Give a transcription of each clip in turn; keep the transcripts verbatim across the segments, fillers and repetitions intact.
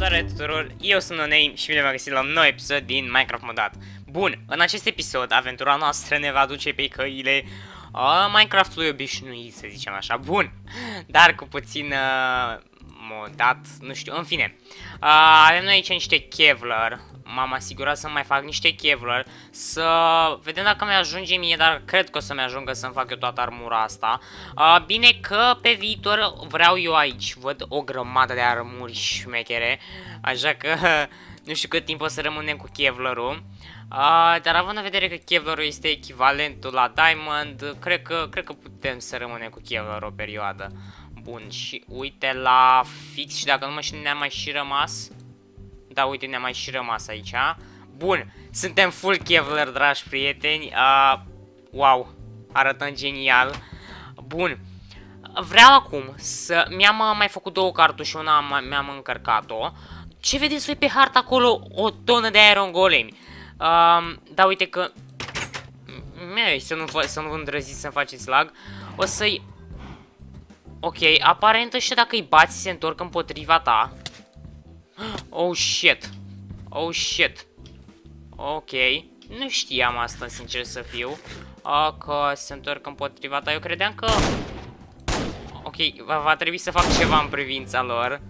Salutare tuturor, eu sunt Noname și bine v-am găsit la un nou episod din Minecraft Modat. Bun, în acest episod, aventura noastră ne va duce pe căile uh, Minecraft-ului obișnuit, să zicem așa. Bun, dar cu puțin uh, modat, nu știu, în fine. Uh, avem noi aici niște Kevlar. M-am asigurat să mai fac niște Kevlar, să vedem dacă mi-ajunge mie, dar cred că o să-mi ajungă să-mi fac eu toată armura asta. uh, Bine că pe viitor vreau eu aici, văd o grămadă de armuri șmechere, așa că nu știu cât timp o să rămânem cu Kevlar-ul. uh, Dar având în vedere că Kevlar-ul este echivalentul la Diamond, cred că, cred că putem să rămânem cu Kevlar o perioadă. Bun, și uite la fix, și dacă nu mă știu, ne-a mai și rămas. Da, uite, ne-a mai și rămas aici. Bun, suntem full Kevlar, dragi prieteni. uh, Wow, arătăm genial. Bun, vreau acum să... Mi-am mai făcut două cartuși, una mi-am încărcat-o. Ce vedeți voi pe hartă acolo? O tonă de iron golemi. uh, Da, uite că... Mie, să nu, să nu îndrăziți să-mi faceți lag. O să-i... Ok, aparent ăștia dacă îi bați se întorc împotriva ta. Oh shit. Oh shit. Ok. Nu știam asta, sincer să fiu. uh, Că se întorc împotriva ta. Eu credeam că... Ok, va, va trebui să fac ceva în privința lor.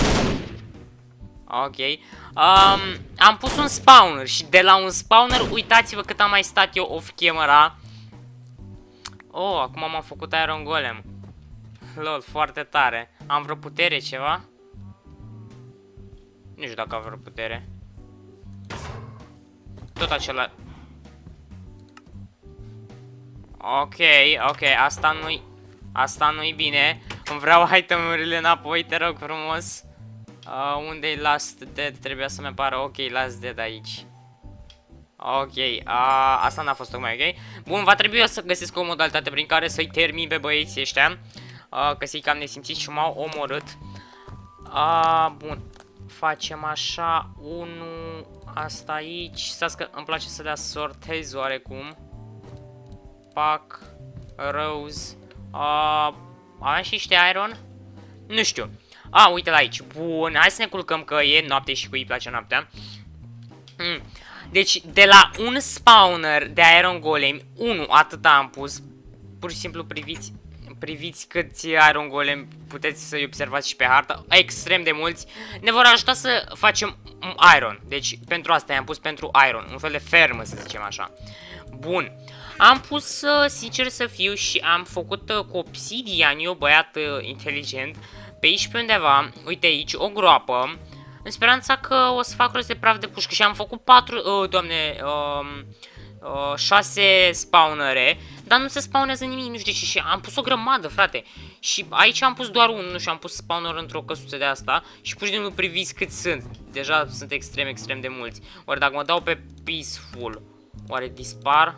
Ok. um, Am pus un spawner și de la un spawner, uitați-vă cât am mai stat eu off camera. Oh, acum m-am făcut iron golem. Lol, foarte tare. Am vreo putere ceva? Nu știu dacă am vreo putere. Tot acela. Ok, ok, asta nu-i... Asta nu-i bine. Îmi vreau item-urile înapoi, te rog frumos. uh, Unde-i Last Dead? Trebuia să-mi apară. Ok, Last Dead aici. Ok, uh, asta n-a fost tocmai ok. Bun, va trebui să găsesc o modalitate prin care să-i termin pe băieții ăștia, uh, că să-i cam nesimțiți și m-au omorât. uh, Bun. Facem așa, unul, asta aici, stați că îmi place să le asortez oarecum. Pac, Rose, uh, avem și niște iron? Nu știu. A, ah, uite la aici, bun, hai să ne culcăm că e noapte și cu ei place noaptea. mm. Deci, de la un spawner de iron golem, unu, atât am pus, pur și simplu priviți. Priviți câți iron golem puteți să-i observați și pe hartă. Extrem de mulți. Ne vor ajuta să facem iron. Deci pentru asta i-am pus pentru iron. Un fel de fermă, să zicem așa. Bun. Am pus, sincer să fiu, și am făcut cu obsidian, eu băiat inteligent, pe aici pe undeva, uite aici, o groapă, în speranța că o să fac rost de praf de pușcă. Și am făcut patru, uh, doamne, uh, uh, șase spawnere. Dar nu se spawnează nimic, nu știu de ce, și am pus o grămadă, frate. Și aici am pus doar unul și am pus spawner într-o căsuță de asta. Și pur și simplu priviți cât sunt. Deja sunt extrem, extrem de mulți. Oare dacă mă dau pe peaceful, oare dispar?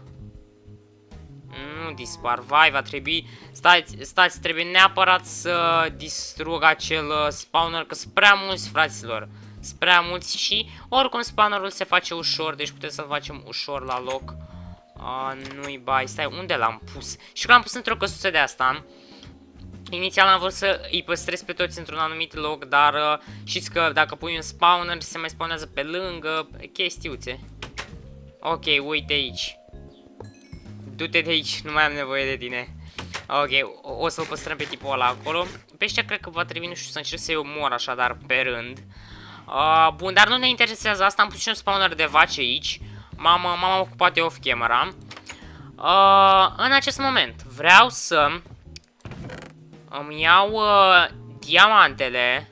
Nu dispar, vai, va trebui... Stați, stați, trebuie neapărat să distrug acel spawner, că sunt prea mulți, fraților. Sunt prea mulți și oricum spawnerul se face ușor, deci putem să-l facem ușor la loc. Uh, nu-i bai, stai, unde l-am pus? Și că l-am pus într-o căsuță de asta. Inițial am vrut să îi păstrez pe toți într-un anumit loc, dar uh, știți că dacă pui un spawner se mai spawnează pe lângă, chestiuțe. Ok, uite aici. Du-te de aici, nu mai am nevoie de tine. Ok, o, o să-l păstrăm pe tipul ăla acolo. Pe ăștia cred că va trebui, nu știu, să încerc să-i omor așadar pe rând. uh, Bun, dar nu ne interesează asta, am pus și un spawner de vaci aici. M-am ocupat de off-camera. uh, În acest moment vreau să îmi iau uh, diamantele.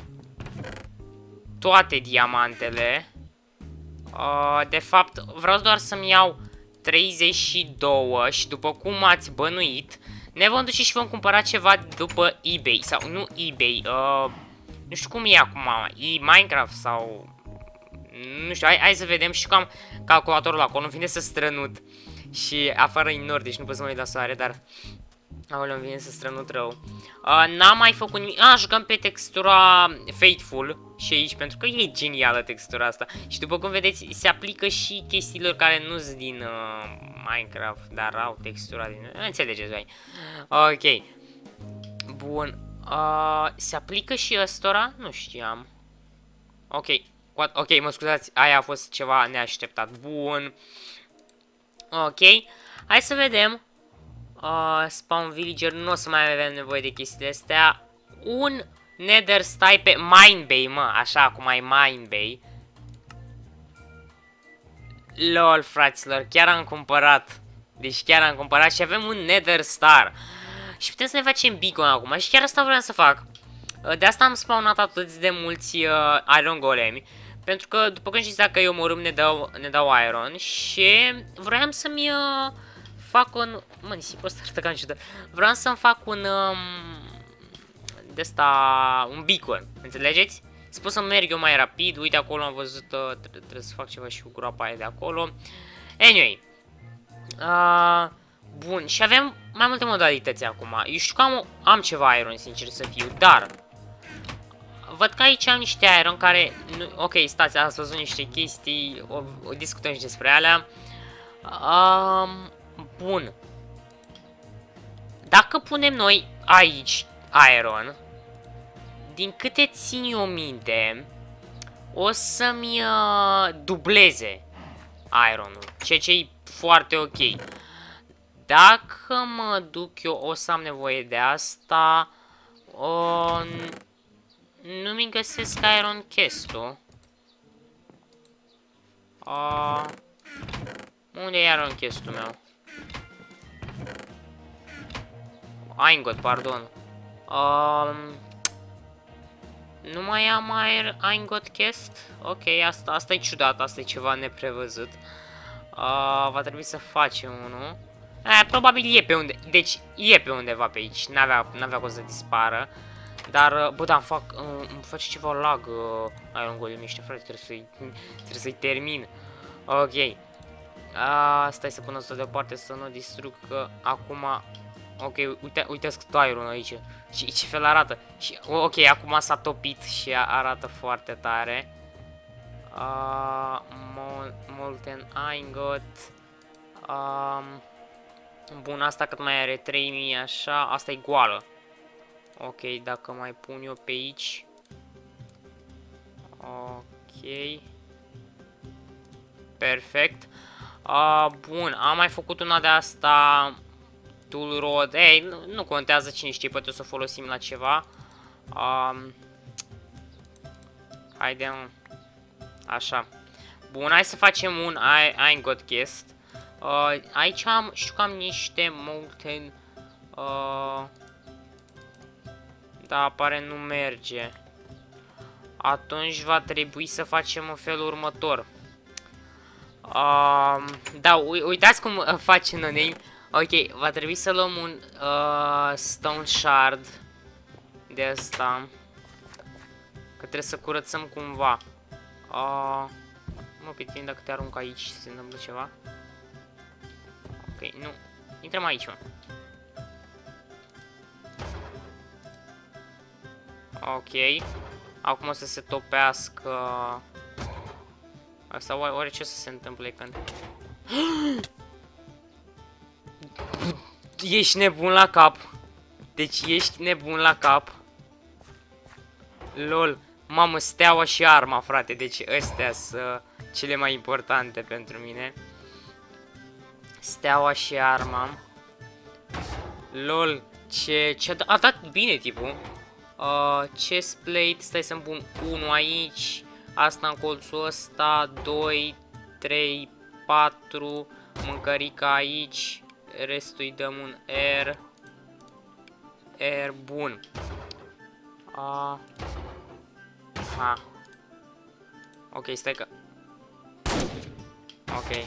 Toate diamantele. uh, De fapt, vreau doar să-mi iau treizeci și doi. Și după cum ați bănuit, ne vom duce și vom cumpăra ceva după eBay. Sau nu eBay, uh, nu știu cum e acum, e Minecraft sau... Nu știu, hai, hai să vedem. Și că am calculatorul acolo, îmi vine să strănut. Și afară e nord, deci nu pot să mă uit la soare, dar... Aoleu, îmi vine să strănut rău. uh, N-am mai făcut nimic. Ah, jucăm pe textura Faithful și aici, pentru că e genială textura asta. Și după cum vedeți, se aplică și chestiilor care nu sunt din uh, Minecraft, dar au textura din... Înțelegeți, voi. Ok. Bun. uh, Se aplică și ăstora? Nu știam. Ok, what? Ok, mă scuzați, aia a fost ceva neașteptat. Bun. Ok, hai să vedem. Uh, spawn villager, nu o să mai avem nevoie de chestiile astea. Un nether stai pe mine bay, mă, așa cum ai mine bay. Lol, fraților, chiar am cumpărat. Deci chiar am cumpărat și avem un nether star. Și putem să ne facem beacon acum. Și chiar asta vreau să fac. De asta am spawnat atât de mulți uh, iron golemi. Pentru că, după cum știți, dacă eu mă ne dau, ne dau iron. Și vreau să-mi uh, fac un... Mă, nisipul ăsta arată ca în ciudă. Vreau să-mi fac un... Um, de asta... Un beacon. Înțelegeți? Spun să merg eu mai rapid. Uite, acolo am văzut... Uh, trebuie să fac ceva și cu groapa aia de acolo. Anyway. Uh, bun. Și avem mai multe modalități acum. Eu știu că am, am ceva iron, sincer să fiu. Dar... Văd că aici am niște iron care... Nu, ok, stați, ați văzut niște chestii, o, o discutăm și despre alea. Um, bun. Dacă punem noi aici iron, din câte țin eu minte, o să-mi uh, dubleze ironul, ceea ce e foarte ok. Dacă mă duc eu, o să am nevoie de asta. Uh, Nu mi găsesc iron chest-ul. Uh, unde e iron chest-ul meu? Ingot, pardon. Uh, nu mai am aer ingot chest? Ok, asta, asta e ciudat, asta e ceva neprevăzut. Uh, va trebui să facem unul. Eh, probabil e pe unde, deci e pe undeva pe aici, n-avea, n-avea cum să dispară. Dar, bă, da, îmi fac, îmi face ceva lag uh, Iron Golem ăștia, frate, trebuie să-i trebuie să-i termin. Ok. Uh, stai să pun asta deoparte să nu distrug, că acum... Ok, uite, uite-ți cât iron aici. Și ce fel arată. Și, ok, acum s-a topit și arată foarte tare. Uh, mol molten Ingot. Um, bun, asta cât mai are trei mii, așa, asta e goală. Ok, dacă mai pun eu pe aici. Ok. Perfect. Uh, bun, am mai făcut una de asta. Tool rod. Ei, nu, nu contează, cine știe, poate o să folosim la ceva. Um, Haidem. Așa. Bun, hai să facem un Ingot chest. Uh, aici am, știu că am niște molten... Uh, Da, apare nu merge. Atunci va trebui să facem în felul următor. Uh, da, uitați cum face Noname. Ok, va trebui să luăm un uh, stone shard de asta. Că trebuie să curățăm cumva. Uh, mă, pe tine, dacă te arunc aici se întâmplă ceva. Ok, nu. Intrăm aici, mă. Ok. Acum o să se topească. Asta oare, oare ce o să se întâmple când... Ești nebun la cap. Deci ești nebun la cap. Lol. Mamă, steaua și arma, frate. Deci astea sunt cele mai importante pentru mine. Steaua și arma. Lol. Ce... ce a dat bine, tipul. Uh, chestplate, stai să-mi pun unu aici, asta în colțul ăsta, doi, trei, patru, mâncărica aici, restul îi dăm un R, R, bun. Uh, ha. Ok, stai că... Ok.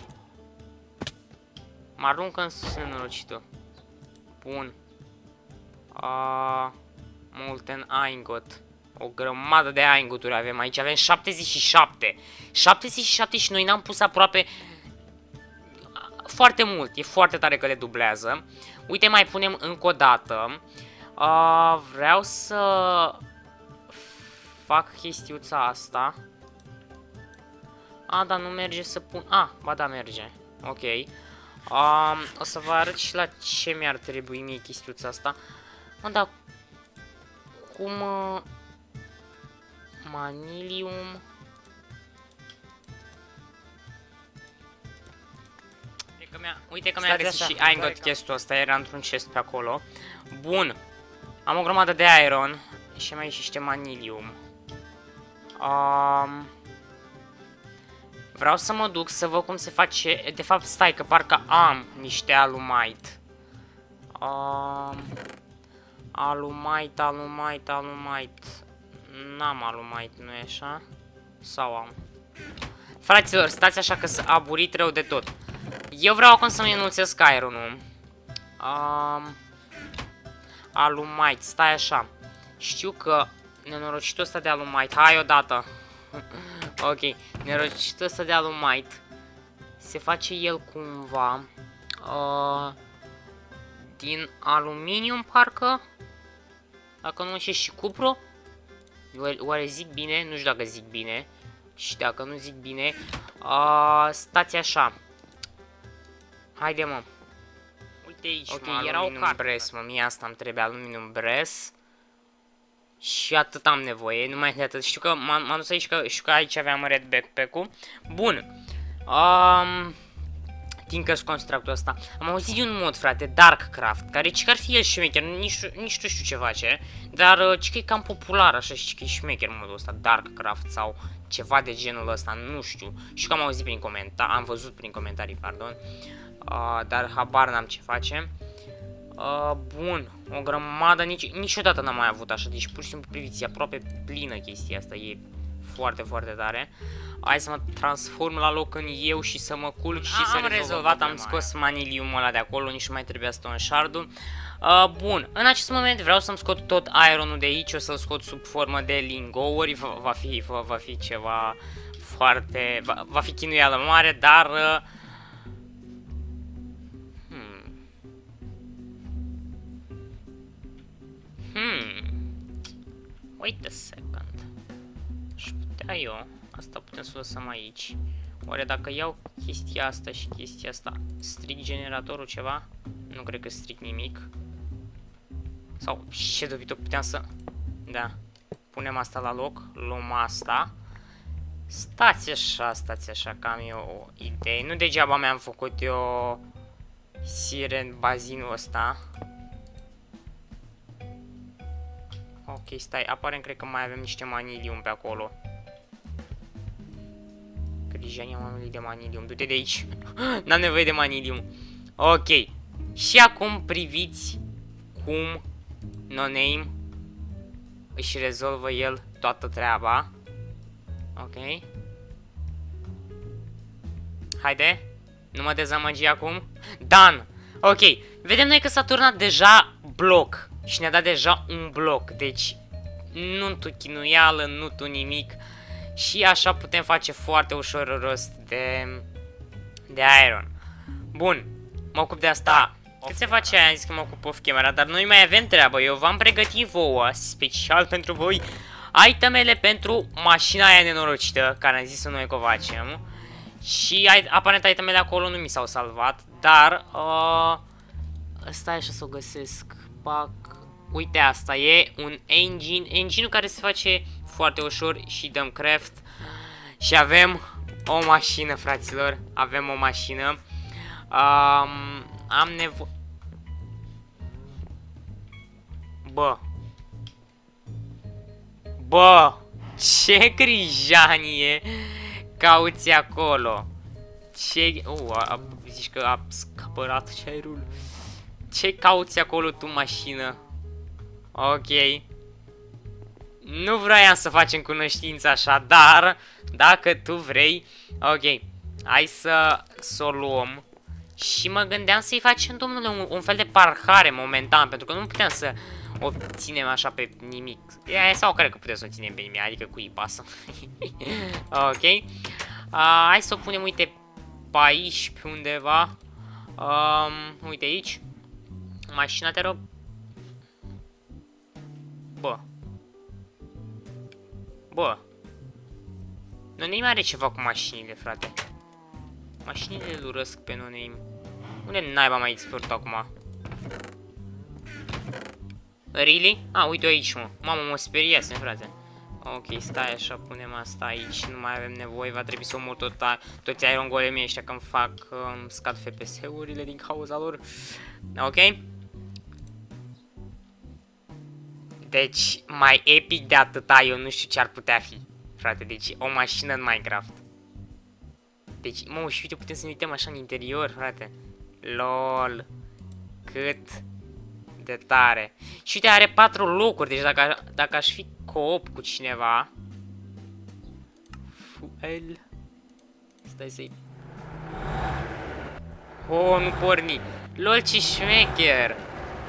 Mă aruncă în sus nenorocitul. Bun. Uh, Molten Ingot. O grămadă de ingoturi avem aici. Avem șaptezeci și șapte. șaptezeci și șapte și noi n-am pus aproape foarte mult. E foarte tare că le dublează. Uite, mai punem încă o dată. Uh, vreau să fac chestiuța asta. A, dar nu merge să pun... A, ba da, merge. Ok. Um, o să vă arăt și la ce mi-ar trebui mie chestiuța asta. Mă, dar... Cum... Uh, Manilium... că mi-a, uite că mi-a găsit și I got chestul ăsta, era într-un chest pe acolo. Bun. Am o grămadă de iron și mai și niște manilium. Um, vreau să mă duc să văd cum se face. De fapt, stai că parcă am niște alumite. Um, alumite, alumite, alumite. N-am alumite, nu e așa? Sau am? Fraților, stați așa că s-a aburit rău de tot. Eu vreau acum să-mi înulțesc iron-ul. Um, alumite, stai așa. Știu că nenorocitul ăsta de alumite, hai odată. Ok, nenorocitul ăsta de alumite se face el cumva uh, din aluminium, parcă. Dacă nu știu, și cupru. Oare zic bine? Nu știu dacă zic bine. Și dacă nu zic bine, uh, stați așa. Haide, mă. Uite aici, ok, mă, era o bres, mă, mie asta îmi trebuie aluminium bres. Și atât am nevoie, numai de atât. Știu că m-am dus aici, că știu că aici aveam red backpack-ul. Bun. Um, Tinkers Constructul ăsta. Am auzit de un mod, frate, Darkcraft, care cică ar fi el șmecher, nici, nici nu știu ce face. Dar uh, cică e cam popular, așa, și că e șmecher modul ăsta, Darkcraft sau ceva de genul ăsta, nu știu. Știu că am auzit prin comentarii, am văzut prin comentarii, pardon. Uh, dar habar n-am ce face. Uh, bun, o grămadă, nici, niciodată n-am mai avut așa, deci pur și simplu priviți, e aproape plină chestia asta, e foarte, foarte tare. Hai să mă transform la loc în eu și să mă culc și A, să am rezolvat, am scos maniliumul ăla de acolo, nici nu mai trebuia stone shard-ul. Uh, bun, în acest moment vreau să-mi scot tot iron-ul de aici, o să-l scot sub formă de lingouri, va, va, fi, va, va fi ceva foarte, va, va fi chinuială mare, dar... Uh, Hmm, wait a second. Și putea eu, asta putem să o lăsăm aici. Oare dacă iau chestia asta și chestia asta, stric generatorul ceva? Nu cred că stric nimic. Sau ce dobitoc puteam să... Da, punem asta la loc, luăm asta. Stați așa, stați așa, că am eu o idee. Nu degeaba mi-am făcut eu siren bazinul ăsta. Ok, stai, aparent cred că mai avem niște manilium pe acolo. Grijania mamului de manilium, du-te de aici. N-am nevoie de manilium. Ok, și acum priviți cum No Name își rezolvă el toată treaba. Ok. Haide, nu mă dezamăgi acum. Done. Ok, vedem noi că s-a turnat deja bloc. Și ne-a dat deja un bloc, deci nu tu chinuială, nu tu nimic. Și așa putem face foarte ușor rost de, de iron. Bun, mă ocup de asta. Cât se face aia? Am zis că mă ocup off camera, dar noi mai avem treabă. Eu v-am pregătit vouă, special pentru voi, itemele pentru mașina aia nenorocită, care am zis-o noi că o facem. Și aparent itemele acolo nu mi s-au salvat, dar... Uh, stai așa să o găsesc. Pac. Uite, asta e un engine, engine-ul care se face foarte ușor și dăm craft. Și avem o mașină, fraților, avem o mașină. Um, am nevoie... Bă. Bă, ce grijanie cauți acolo. Ce... Uh, a, zici că a scapărat cerul. Ce cauți acolo tu, mașină? Ok. Nu vroiam să facem cunoștință așa, dar dacă tu vrei, ok, hai să, să o luăm. Și mă gândeam să-i facem, domnule, un, un fel de parcare momentan, pentru că nu puteam să o ținem așa pe nimic. E, sau cred că putem să o ținem pe nimic, adică cui pasă. Ok. Uh, hai să o punem, uite, pe aici, pe undeva. Um, uite aici. Mașina, te rog. Bă. Bă. No Name are ceva cu mașinile, frate. Mașinile îl urăsc pe No Name. Unde naiba mai export acum? Really? Ah, uite aici, mă. Mamă, mă speriasem, frate. Ok, stai așa, punem asta aici, nu mai avem nevoie, va trebui să omor tot, toți Iron Golemii ăștia când fac, um, scad F P S-urile din cauza lor. Ok? Deci, mai epic de atâta, eu nu știu ce ar putea fi, frate, deci o mașină în Minecraft. Deci, mă, și uite, putem să ne uităm așa în interior, frate. LOL. Cât de tare. Și uite, are patru locuri, deci dacă, dacă aș fi co-op cu cineva... Fuel... Stai să-i... Oh, nu porni. LOL, ce șmecher.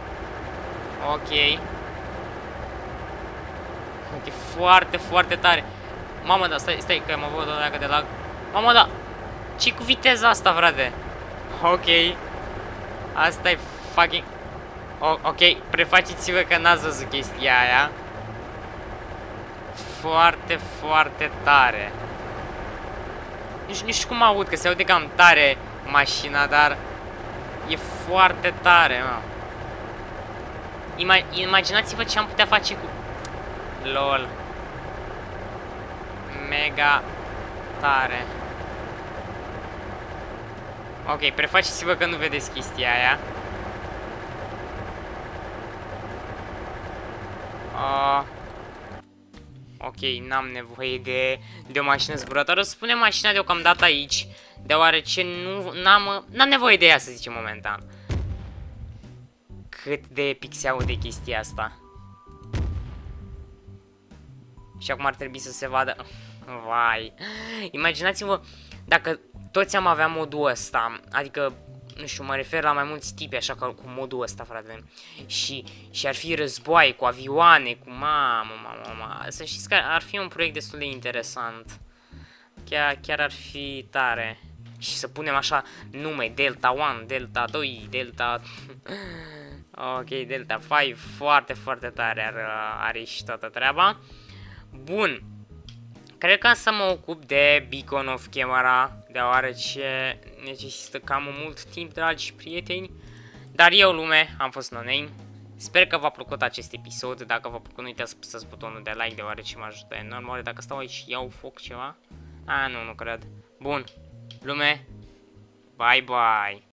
Ok. Ok, foarte, foarte tare. Mamă, da, stai, stai, că am avut o dată de lag. Mamă, da. Ce-i cu viteza asta, frate? Ok. Asta e fucking... O, ok, prefaceți-vă că n-ați văzut chestia aia. Foarte, foarte tare. Nu, nu știu cum aud, că se aude cam tare mașina, dar e foarte tare, mă. Ima Imaginați-vă ce am putea face cu... LOL. Mega tare. Ok, prefaceți-vă că nu vedeți chestia aia. Uh, ok, n-am nevoie de, de o mașină zburătoare. O să punem mașina deocamdată aici, deoarece nu n-am n-am nevoie de ea, să zicem, momentan. Cât de epic se aude chestia asta. Și acum ar trebui să se vadă. Vai. Imaginați-vă dacă toți am avea modul ăsta, adică, nu știu, mă refer la mai mulți tipi, așa ca cu modul ăsta, frate. Și, și ar fi războaie cu avioane, cu mamă, mamă, mamă. Să știți că ar fi un proiect destul de interesant. Chiar, chiar ar fi tare. Și să punem așa nume, Delta unu, Delta doi, Delta... ok, Delta cinci, foarte, foarte tare ar, are și toată treaba. Bun. Cred că să mă ocup de Beacon of Camera, deoarece necesită cam mult timp, dragi prieteni. Dar eu, lume, am fost NoName. Sper că v-a plăcut acest episod. Dacă v-a plăcut, nu uitați să apăsați butonul de like, deoarece mă ajută enorm. Oare dacă stau aici și iau foc ceva? A, nu, nu cred. Bun, lume, bye bye.